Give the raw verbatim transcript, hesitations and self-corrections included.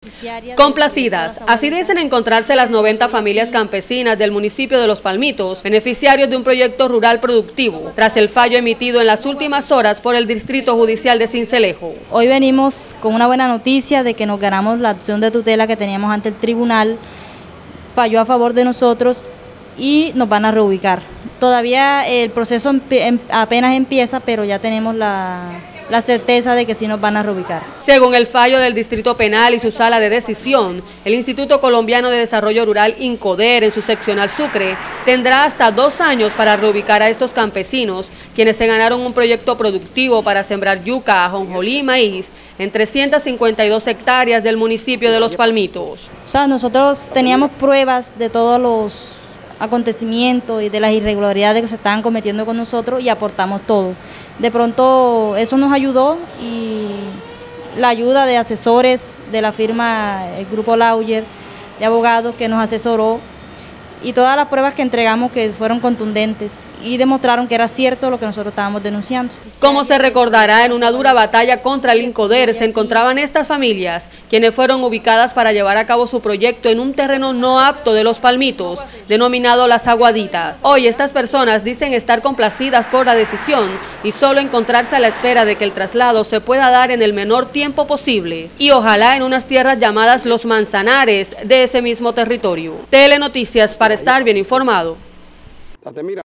Complacidas, así dicen encontrarse las noventa familias campesinas del municipio de Los Palmitos, beneficiarios de un proyecto rural productivo, tras el fallo emitido en las últimas horas por el Distrito Judicial de Sincelejo. Hoy venimos con una buena noticia de que nos ganamos la acción de tutela que teníamos ante el tribunal, falló a favor de nosotros y nos van a reubicar. Todavía el proceso apenas empieza, pero ya tenemos la... la certeza de que sí nos van a reubicar. Según el fallo del Distrito Penal y su sala de decisión, el Instituto Colombiano de Desarrollo Rural INCODER en su seccional Sucre tendrá hasta dos años para reubicar a estos campesinos, quienes se ganaron un proyecto productivo para sembrar yuca, ajonjolí y maíz en trescientas cincuenta y dos hectáreas del municipio de Los Palmitos. O sea, nosotros teníamos pruebas de todos los acontecimientos y de las irregularidades que se estaban cometiendo con nosotros y aportamos todo. De pronto eso nos ayudó y la ayuda de asesores de la firma, el grupo Lauyer, de abogados que nos asesoró, y todas las pruebas que entregamos que fueron contundentes y demostraron que era cierto lo que nosotros estábamos denunciando. Como se recordará, en una dura batalla contra el INCODER se encontraban estas familias, quienes fueron ubicadas para llevar a cabo su proyecto en un terreno no apto de Los Palmitos, denominado Las Aguaditas. Hoy estas personas dicen estar complacidas por la decisión y solo encontrarse a la espera de que el traslado se pueda dar en el menor tiempo posible y ojalá en unas tierras llamadas Los Manzanares de ese mismo territorio. Telenoticias para estar bien informado.